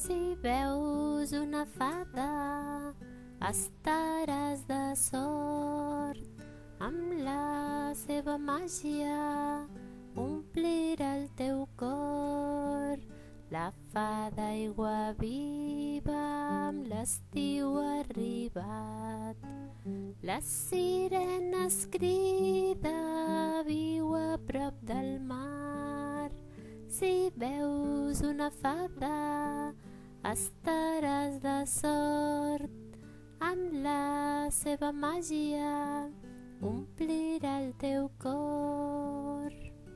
Si veus una fada, estaràs de sort. Amb la seva màgia omplirà el teu cor. La fada aigua viva amb l'estiu ha arribat. La sirena es crida, viu a prop del mar. Si veus una fada, estaràs de sort. Amb la seva màgia omplirà el teu cor.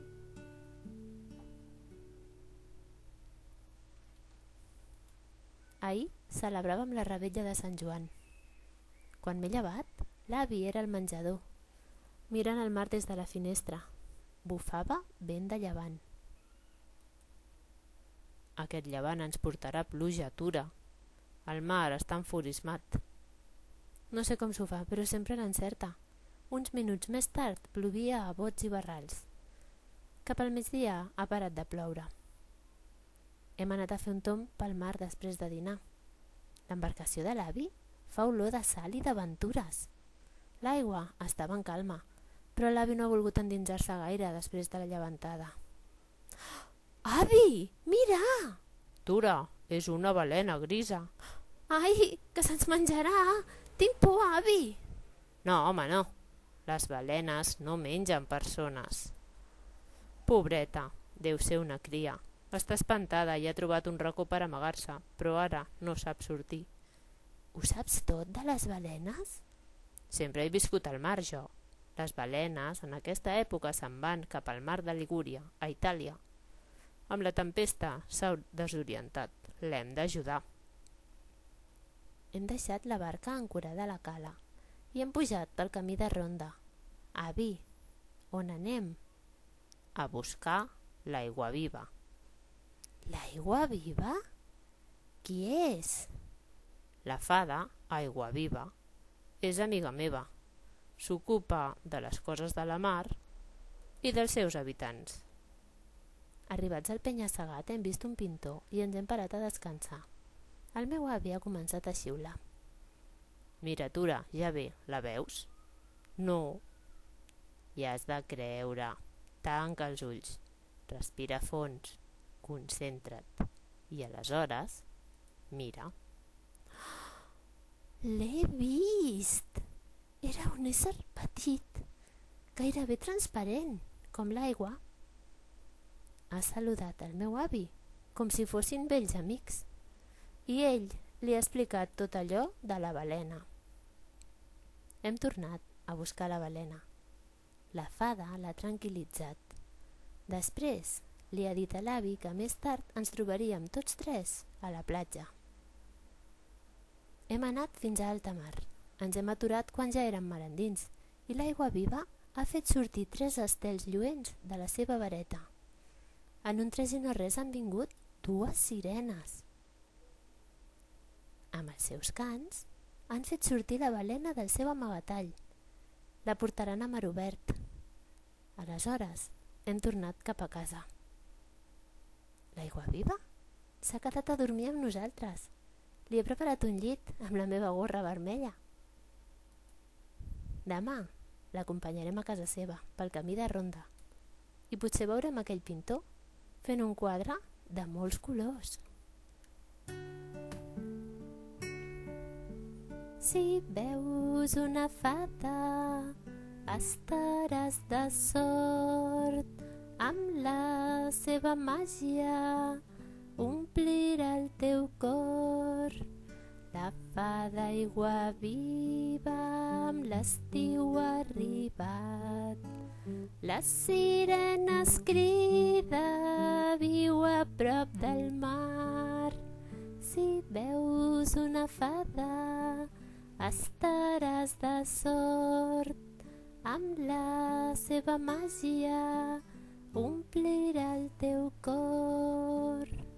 Ahir celebràvem la revetlla de Sant Joan. Quan m'he llevat, l'avi era al menjador, mirant el mar des de la finestra. Bufava vent de llevant. Aquest llevant ens portarà pluja, Tura. El mar està enfurismat. No sé com s'ho fa, però sempre l'encerta. Uns minuts més tard plovia a bots i barrals. Cap al migdia ha parat de ploure. Hem anat a fer un tomb pel mar després de dinar. L'embarcació de l'avi fa olor de sal i d'aventures. L'aigua estava en calma, però l'avi no ha volgut endinsar-se gaire després de la llevantada. Avi, mira! Tura, és una balena grisa. Ai, que se'ns menjarà! Tinc por, avi! No, home, no. Les balenes no mengen persones. Pobreta, deu ser una cria. Està espantada i ha trobat un racó per amagar-se, però ara no sap sortir. Ho saps tot de les balenes? Sempre he viscut al mar, jo. Les balenes en aquesta època se'n van cap al mar de Ligúria, a Itàlia. Amb la tempesta s'ha desorientat. L'hem d'ajudar. Hem deixat la barca ancorada a la cala i hem pujat pel camí de ronda. Avi, on anem? A buscar l'aigua viva. L'aigua viva? Qui és? La fada, aigua viva, és amiga meva. S'ocupa de les coses de la mar i dels seus habitants. Arribats al penya-segat hem vist un pintor i ens hem parat a descansar. El meu avi ha començat a xiular. Mira, Tura, ja ve, la veus? No. Hi has de creure. Tanca els ulls, respira fons, concentra't i aleshores mira. L'he vist! Era un ésser petit, gairebé transparent, com l'aigua. Ha saludat el meu avi, com si fossin vells amics, i ell li ha explicat tot allò de la balena. Hem tornat a buscar la balena. La fada l'ha tranquil·litzat. Després li ha dit a l'avi que més tard ens trobaríem tots tres a la platja. Hem anat fins a alta mar. Ens hem aturat quan ja érem mar endins i l'aigua viva ha fet sortir 3 estels lluents de la seva vareta. En un tres i no res han vingut 2 sirenes. Amb els seus cants han fet sortir la balena del seu amagatall. La portaran a mar obert. Aleshores hem tornat cap a casa. L'aigua viva s'ha quedat a dormir amb nosaltres. Li he preparat un llit amb la meva gorra vermella. Demà l'acompanyarem a casa seva pel camí de ronda i potser veurem aquell pintor fent un quadre de molts colors. Si veus una fada, estaràs de sort. Amb la seva màgia omplirà el teu cor. La fada aigua viva amb l'estiu ha arribat. La sirena es crida, viu a prop del mar. Si veus una fada, estaràs de sort. Amb la seva màgia omplirà el teu cor.